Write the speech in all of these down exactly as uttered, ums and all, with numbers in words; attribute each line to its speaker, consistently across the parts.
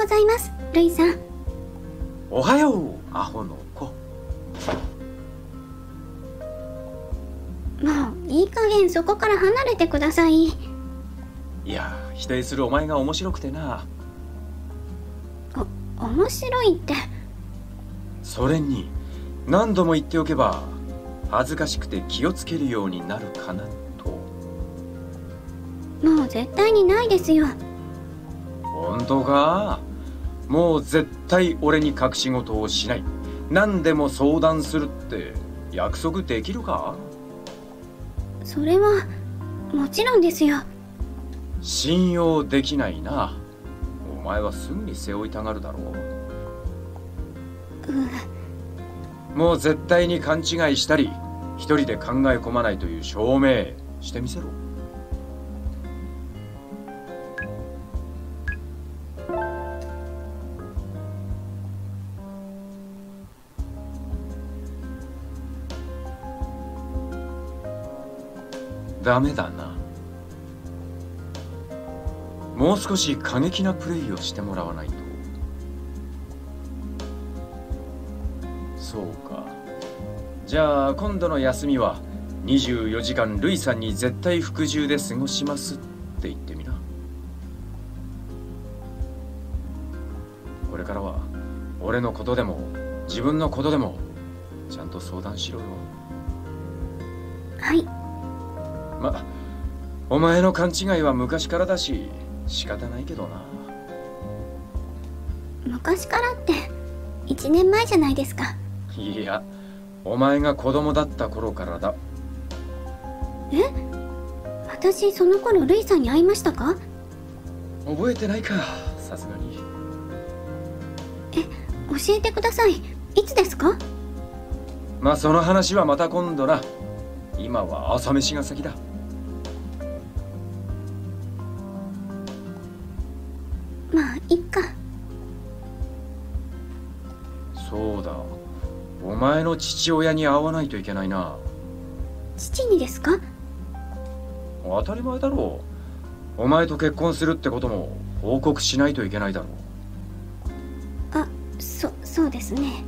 Speaker 1: ございます、ルイさん。
Speaker 2: おはよう、アホの子。も
Speaker 1: ういい加減そこから離れてください。
Speaker 2: いや、否定するお前が面白くてな。
Speaker 1: お、面白いって。
Speaker 2: それに何度も言っておけば恥ずかしくて気をつけるようになるかなと。
Speaker 1: もう絶対にないですよ。
Speaker 2: 本当か？もう絶対俺に隠し事をしない、何でも相談するって約束できるか？
Speaker 1: それはもちろんですよ。
Speaker 2: 信用できないな。お前はすぐに背負いたがるだろう。
Speaker 1: うん。
Speaker 2: もう絶対に勘違いしたり一人で考え込まないという証明してみせろ。ダメだな。もう少し過激なプレイをしてもらわないと。そうか。じゃあ今度の休みはにじゅうよじかんルイさんに絶対服従で過ごしますって言ってみな。これからは俺のことでも自分のことでもちゃんと相談しろよ。
Speaker 1: はい。
Speaker 2: ま、お前の勘違いは昔からだし仕方ないけどな。
Speaker 1: 昔からっていちねんまえじゃないですか。
Speaker 2: いや、お前が子供だった頃からだ。
Speaker 1: え？私その頃ルイさんに会いましたか？
Speaker 2: 覚えてないか、さすがに。
Speaker 1: え、教えてください。いつですか？
Speaker 2: まあその話はまた今度な。今は朝飯が先だ。
Speaker 1: まあいっか。
Speaker 2: そうだ、お前の父親に会わないといけないな。
Speaker 1: 父にですか？
Speaker 2: 当たり前だろう。お前と結婚するってことも報告しないといけないだろ
Speaker 1: う。あ、そ、そうですね。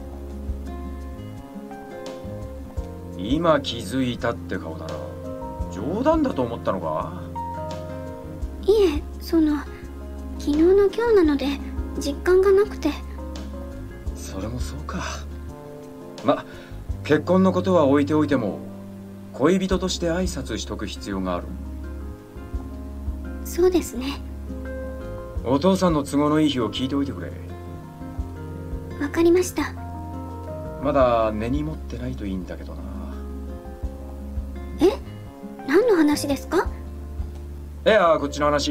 Speaker 2: 今気づいたって顔だな。冗談だと思ったのか？
Speaker 1: いえ、その昨日の今日なので実感がなくて。
Speaker 2: それもそうか。ま、結婚のことは置いておいても恋人として挨拶しとく必要がある。
Speaker 1: そうですね。
Speaker 2: お父さんの都合のいい日を聞いておいてくれ。
Speaker 1: わかりました。
Speaker 2: まだ根に持ってないといいんだけどな。
Speaker 1: え？何の話ですか？
Speaker 2: いや、こっちの話。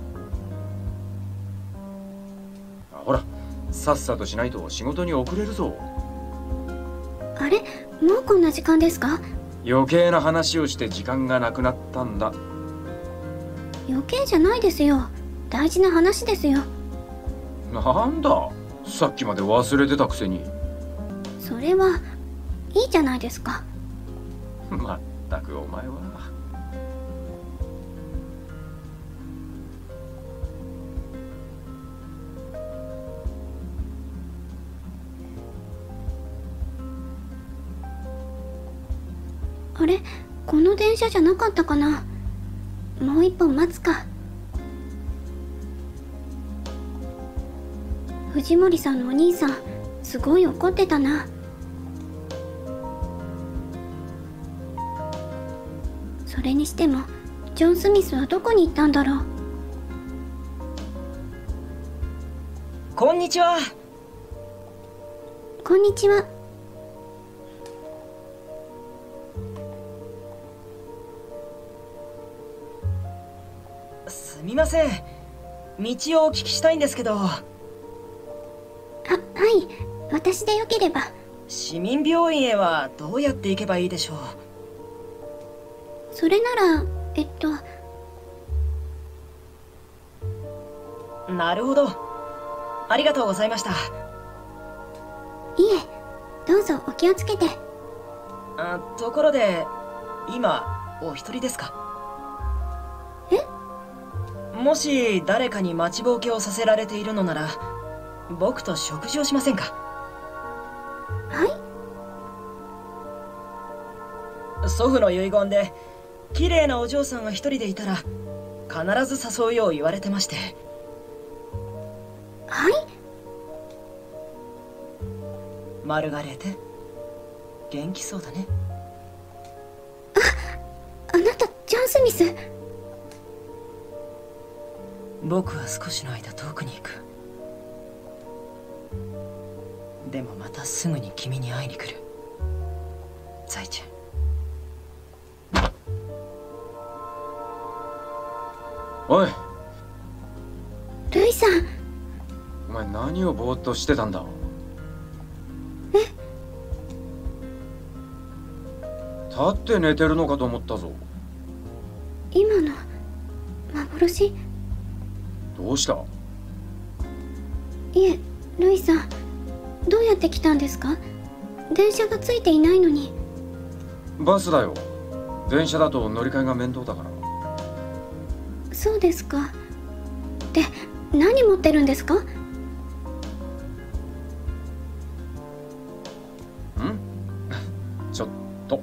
Speaker 2: ほら、さっさとしないと仕事に遅れるぞ。
Speaker 1: あれ、もうこんな時間ですか？
Speaker 2: 余計な話をして時間がなくなったんだ。
Speaker 1: 余計じゃないですよ。大事な話ですよ。
Speaker 2: なんだ、さっきまで忘れてたくせに。
Speaker 1: それはいいじゃないですか。
Speaker 2: まったくお前は。
Speaker 1: あれ、この電車じゃなかったかな。もう一本待つか。藤森さんのお兄さん、すごい怒ってたな。それにしてもジョン・スミスはどこに行ったんだろう。
Speaker 3: こんにちは。
Speaker 1: こんにちは。
Speaker 3: すみません、道をお聞きしたいんですけど。
Speaker 1: あ、はい、私でよければ。
Speaker 3: 市民病院へはどうやって行けばいいでしょ
Speaker 1: う。それならえっと
Speaker 3: なるほど、ありがとうございました。
Speaker 1: いえ、どうぞお気をつけて。
Speaker 3: あ、ところで今お一人ですか？
Speaker 1: え？
Speaker 3: もし誰かに待ちぼうけをさせられているのなら、僕と食事をしませんか？
Speaker 1: はい。
Speaker 3: 祖父の遺言で綺麗なお嬢さんが一人でいたら必ず誘うよう言われてまして。
Speaker 1: はい。
Speaker 3: マルガレーテ、元気そうだね。
Speaker 1: あ、あなたジャン・スミス。
Speaker 3: 僕は少しの間遠くに行く。でもまたすぐに君に会いに来る。ザイチェン。
Speaker 2: おい、
Speaker 1: ルイさん。
Speaker 2: お前何をぼーっとしてたんだ？
Speaker 1: え？
Speaker 2: 立って寝てるのかと思ったぞ。
Speaker 1: 今の幻？
Speaker 2: どうした？
Speaker 1: いえ、ルイさん、どうやって来たんですか？電車がついていないのに。
Speaker 2: バスだよ。電車だと乗り換えが面倒だから。
Speaker 1: そうですか。で、何持ってるんですか？ん？
Speaker 2: ちょっと。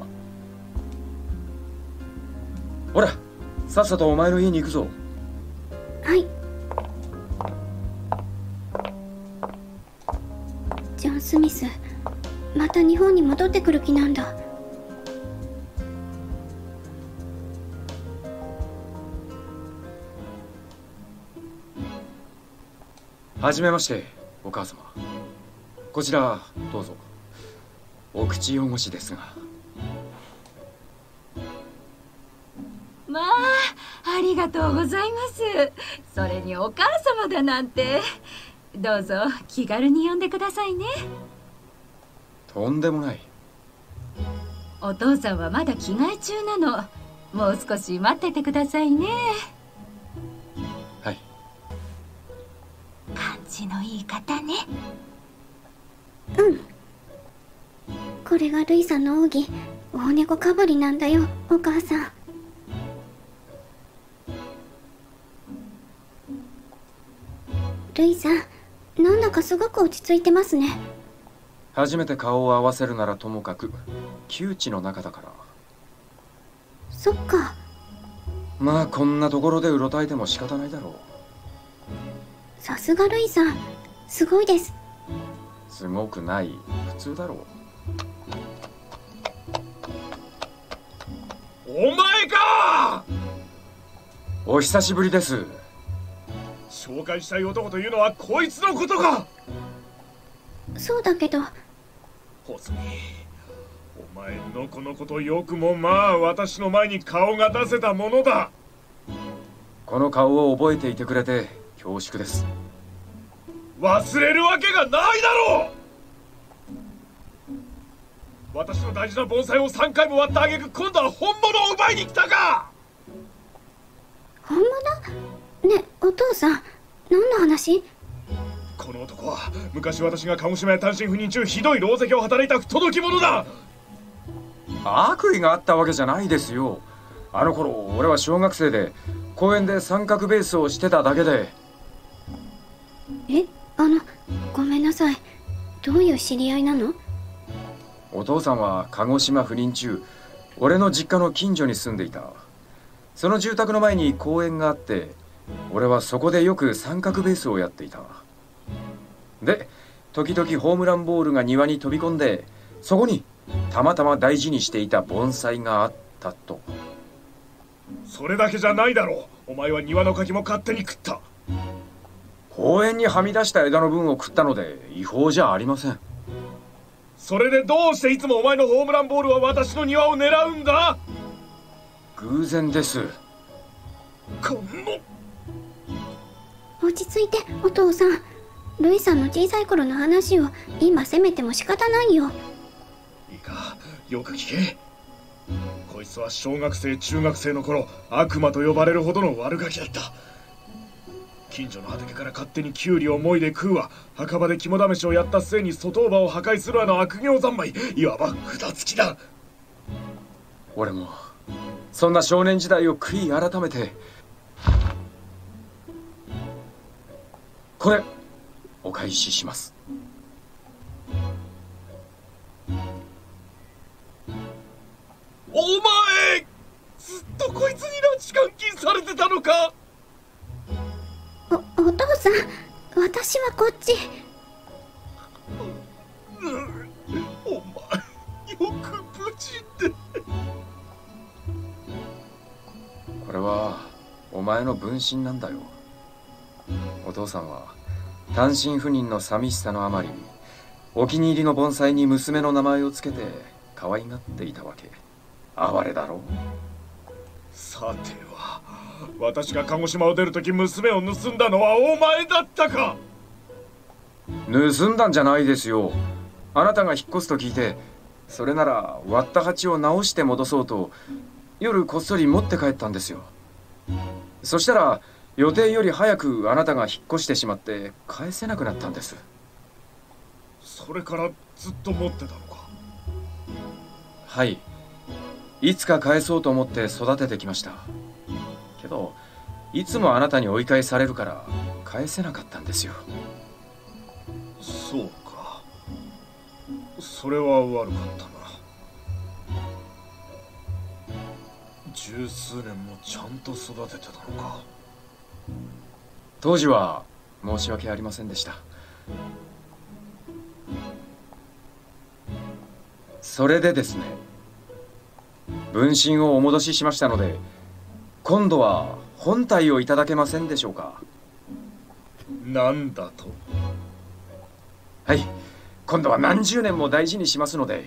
Speaker 2: ほら、さっさとお前の家に行くぞ。
Speaker 1: はい。ジョン・スミス、また日本に戻ってくる気なんだ。
Speaker 2: はじめまして、お母様。こちらどうぞ。お口汚しですが。
Speaker 4: まあ、ありがとうございます。それにお母様だなんて。どうぞ気軽に呼んでくださいね。
Speaker 2: とんでもない。
Speaker 4: お父さんはまだ着替え中なの。もう少し待っててくださいね。
Speaker 2: はい。
Speaker 4: 感じのいい方ね。
Speaker 1: うん。これがルイさんの奥義、大猫かぶりなんだよ、お母さん。ルイさん、なんだかすごく落ち着いてますね。
Speaker 2: 初めて顔を合わせるならともかく窮地の中だから。
Speaker 1: そっか。
Speaker 2: まあこんなところでうろたえても仕方ないだろう。
Speaker 1: さすがルイさん、すごいです。
Speaker 2: すごくない、普通だろう。
Speaker 5: お前か！
Speaker 2: お久しぶりです。
Speaker 5: 紹介したい男というのはこいつのことか。
Speaker 1: そうだけど。
Speaker 5: ホズミ、お前のこのことよくもまあ私の前に顔が出せたものだ。
Speaker 2: この顔を覚えていてくれて恐縮です。
Speaker 5: 忘れるわけがないだろう。私の大事な盆栽をさんかいも割った挙句、今度は本物を奪いに来たか。
Speaker 1: 本物？ね、お父さん、何の話？
Speaker 5: この男は昔私が鹿児島へ単身赴任中ひどい狼藉を働いた不届き者だ。
Speaker 2: 悪意があったわけじゃないですよ。あの頃俺は小学生で公園で三角ベースをしてただけで。
Speaker 1: え、あの、ごめんなさい。どういう知り合いなの？
Speaker 2: お父さんは鹿児島赴任中、俺の実家の近所に住んでいた。その住宅の前に公園があって、俺はそこでよく三角ベースをやっていた。で、時々ホームランボールが庭に飛び込んで、そこにたまたま大事にしていた盆栽があったと。
Speaker 5: それだけじゃないだろう。お前は庭の柿も勝手に食った。
Speaker 2: 公園にはみ出した枝の分を食ったので違法じゃありません。
Speaker 5: それでどうしていつもお前のホームランボールは私の庭を狙うんだ？
Speaker 2: 偶然です。
Speaker 5: この
Speaker 1: 落ち着いて、お父さん。ルイさんの小さい頃の話を今責めても仕方ないよ。
Speaker 5: いいか、よく聞け。こいつは小学生中学生の頃、悪魔と呼ばれるほどの悪ガキだった。近所の畑から勝手にキュウリをもいで食うわ、墓場で肝試しをやった末に外場を破壊するわの悪行三昧、いわば札付きだ。
Speaker 2: 俺もそんな少年時代を悔い改めてこれお返しします。
Speaker 5: お前、ずっとこいつに拉致監禁されてたのか。
Speaker 1: お、お父さん、私はこっち。
Speaker 5: お前、よく無事で。
Speaker 2: これはお前の分身なんだよ。お父さんは単身赴任の寂しさのあまり、お気に入りの盆栽に娘の名前をつけて可愛がっていたわけ。哀れだろう。
Speaker 5: さては、私が鹿児島を出るとき娘を盗んだのはお前だったか。
Speaker 2: 盗んだんじゃないですよ。あなたが引っ越すと聞いて、それなら割った鉢を直して戻そうと夜こっそり持って帰ったんですよ。そしたら予定より早くあなたが引っ越してしまって返せなくなったんです。
Speaker 5: それからずっと持ってたのか。
Speaker 2: はい、いつか返そうと思って育ててきましたけど、いつもあなたに追い返されるから返せなかったんですよ。
Speaker 5: そうか、それは悪かったな。十数年もちゃんと育ててたのか。
Speaker 2: 当時は申し訳ありませんでした。それでですね、分身をお戻ししましたので、今度は本体をいただけませんでしょうか。
Speaker 5: なんだと。
Speaker 2: はい、今度は何十年も大事にしますので。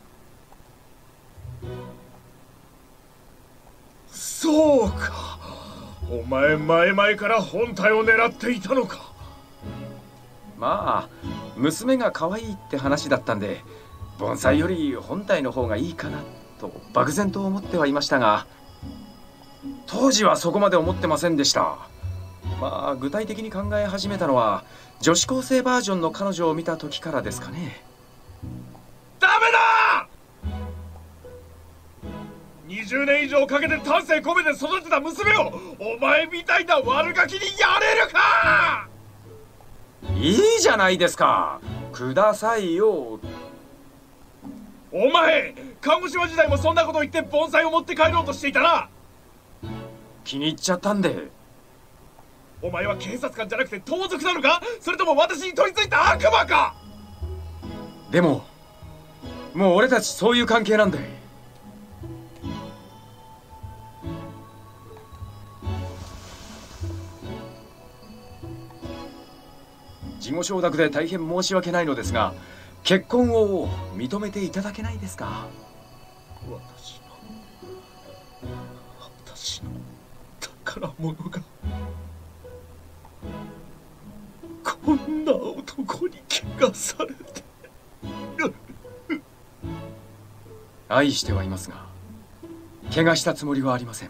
Speaker 5: そうか、お前前々から本体を狙っていたのか。
Speaker 2: まあ娘が可愛いって話だったんで、盆栽より本体の方がいいかなと漠然と思ってはいましたが、当時はそこまで思ってませんでした。まあ具体的に考え始めたのは女子高生バージョンの彼女を見た時からですかね。
Speaker 5: ダメだ。にじゅうねん以上かけて丹精込めて育てた娘をお前みたいな悪ガキにやれるか。
Speaker 2: いいじゃないですか、くださいよ。
Speaker 5: お前、鹿児島時代もそんなこと言って盆栽を持って帰ろうとしていたな。
Speaker 2: 気に入っちゃったんで。
Speaker 5: お前は警察官じゃなくて盗賊なのか、それとも私に取り付いた悪魔か。
Speaker 2: でももう俺たちそういう関係なんで。事後承諾で大変申し訳ないのですが、結婚を認めていただけないですか。
Speaker 5: 私の私の宝物がこんな男に汚されて。
Speaker 2: 愛してはいますが怪我したつもりはありません。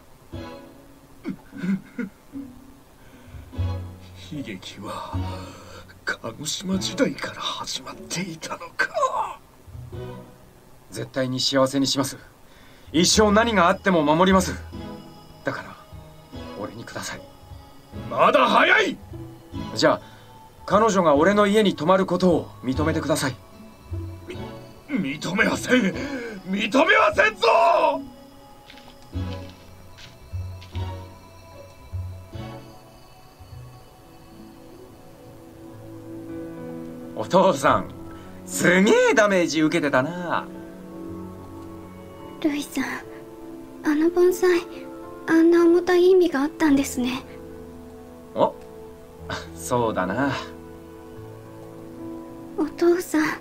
Speaker 5: 悲劇は鹿児島時代から始まっていたのか。
Speaker 2: 絶対に幸せにします。一生何があっても守ります。だから俺にください。
Speaker 5: まだ早い。
Speaker 2: じゃあ彼女が俺の家に泊まることを認めてください。
Speaker 5: み認めません、認めませんぞ。
Speaker 2: お父さん、すげえダメージ受けてたな。
Speaker 1: ルイさん、あの盆栽、あんな重たい意味があったんですね。
Speaker 2: お、そうだな。
Speaker 1: お父さん、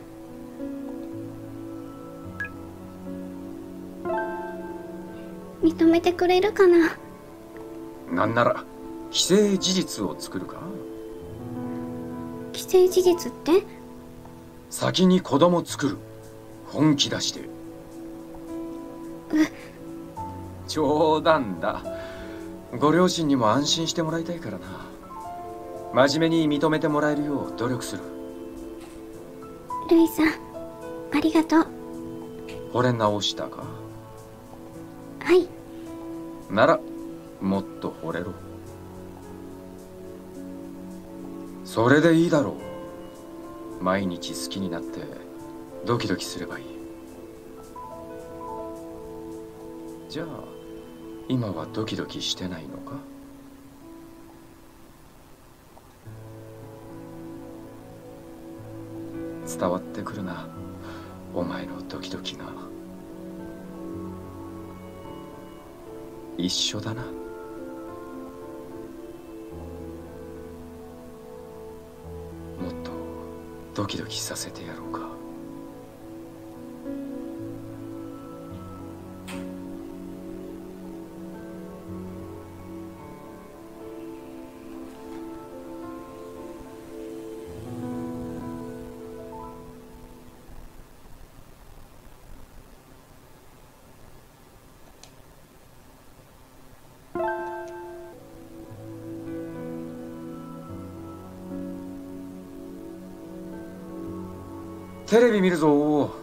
Speaker 1: 認めてくれるかな。
Speaker 2: なんなら既成事実を作るか。
Speaker 1: 既成事実って？
Speaker 2: 先に子供作る、本気出して。冗談だ。ご両親にも安心してもらいたいからな。真面目に認めてもらえるよう努力する。
Speaker 1: ルイさん、ありがとう。
Speaker 2: 惚れ直したか。
Speaker 1: はい。
Speaker 2: ならもっと惚れろ。 それでいいだろう。毎日好きになってドキドキすればいい。じゃあ今はドキドキしてないのか？伝わってくるな、お前のドキドキが。一緒だな。もっとドキドキさせてやろうか。テレビ見るぞ。
Speaker 1: はい。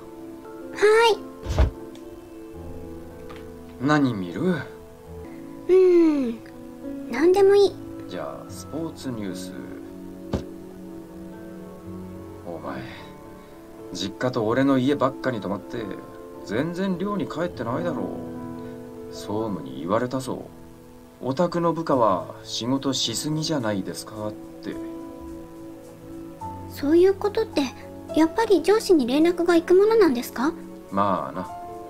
Speaker 2: 何見る？
Speaker 1: うーん、何でもいい。
Speaker 2: じゃあスポーツニュース。お前実家と俺の家ばっかに泊まって全然寮に帰ってないだろう。総務に言われたぞ。お宅の部下は仕事しすぎじゃないですかって。
Speaker 1: そういうことってやっぱり上司に連絡が行くものなんですか？
Speaker 2: まあな。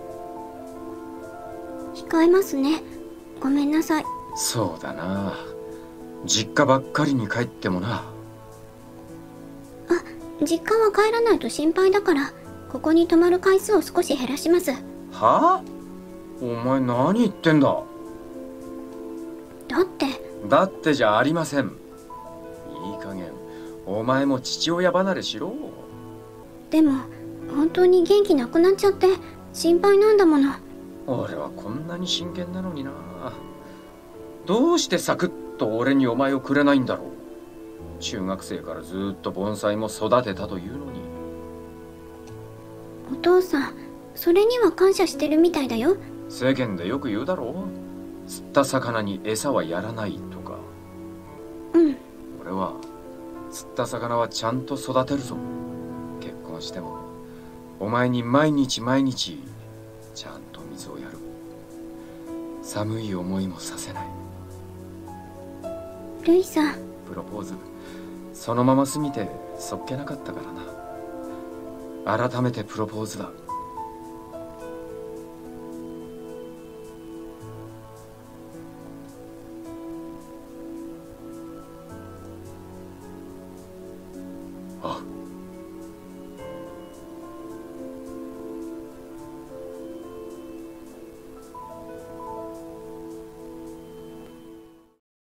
Speaker 1: 控えますね。ごめんなさい。
Speaker 2: そうだな。実家ばっかりに帰ってもな。
Speaker 1: あ、実家は帰らないと心配だから、ここに泊まる回数を少し減らします。
Speaker 2: はあ？お前何言ってんだ？
Speaker 1: だって。
Speaker 2: だってじゃありません。いい加減お前も父親離れしろ。
Speaker 1: でも本当に元気なくなっちゃって心配なんだもの。
Speaker 2: 俺はこんなに真剣なのにな。どうしてサクッと俺にお前をくれないんだろう。中学生からずっと盆栽も育てたというのに。
Speaker 1: お父さん、それには感謝してるみたいだよ。
Speaker 2: 世間でよく言うだろう。釣った魚に餌はやらないとか。
Speaker 1: うん。
Speaker 2: 俺は釣った魚はちゃんと育てるぞ。結婚してもお前に毎日毎日ちゃんと水をやる。寒い思いもさせない。
Speaker 1: ルイさん。
Speaker 2: プロポーズそのまま過ぎてそっけなかったからな。改めてプロポーズだ。あ。